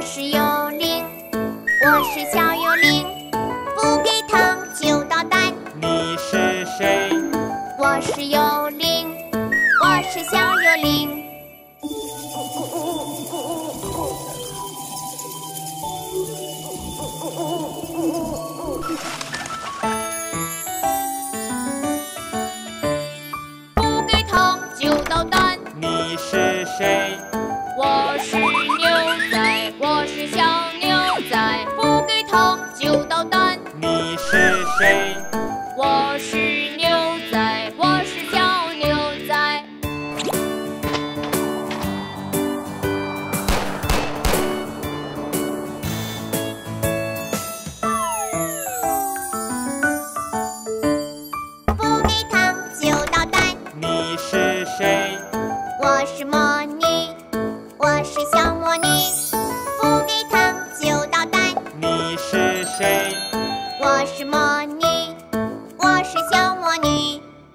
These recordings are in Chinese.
是幽灵，我是小幽灵，不给糖就捣蛋。 你是谁？ 我是幽灵，我是小幽灵。不给糖就捣蛋。 你是谁？ 我是牛仔，我是小牛仔，不给糖就捣蛋。 你是谁？ 我是牛仔，我是小牛仔。不给糖就捣蛋。 你是谁？ 我是魔女，我是小魔女，不给糖就捣蛋。 你是谁？ 我是魔女，我是小魔女。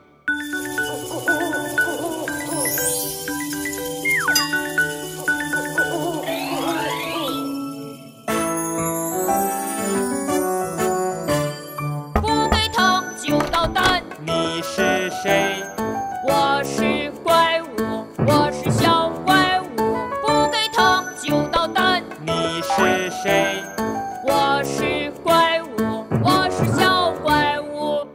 不给糖就捣蛋。 你是谁？ 我是怪物，我是小怪物，不给糖就捣蛋。 你是谁？ 我是怪物，我是小怪物。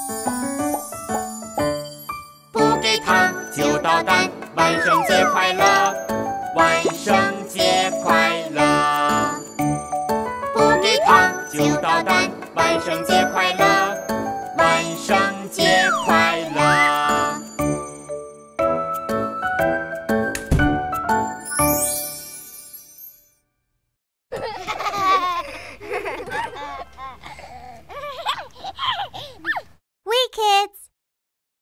不给糖就捣蛋，万圣节快乐！